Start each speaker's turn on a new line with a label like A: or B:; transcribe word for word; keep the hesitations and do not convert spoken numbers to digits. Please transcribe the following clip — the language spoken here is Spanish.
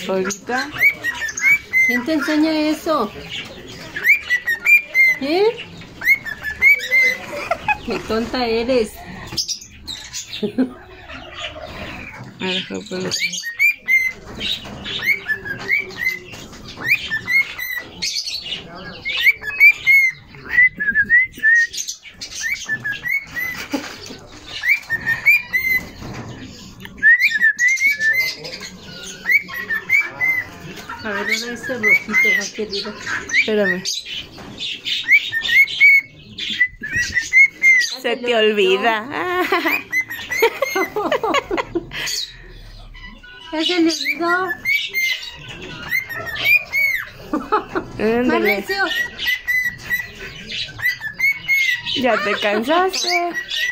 A: Ahorita.
B: ¿Quién te enseña eso? ¿Eh? Qué tonta eres.
A: A ver, puedo.
B: A ver, ahora ese rojito va querido.
A: Espérame. Se te olvida.
B: ¿Ya se le olvidó?
A: Ándale.
B: ¡Más recio!
A: Ya te cansaste.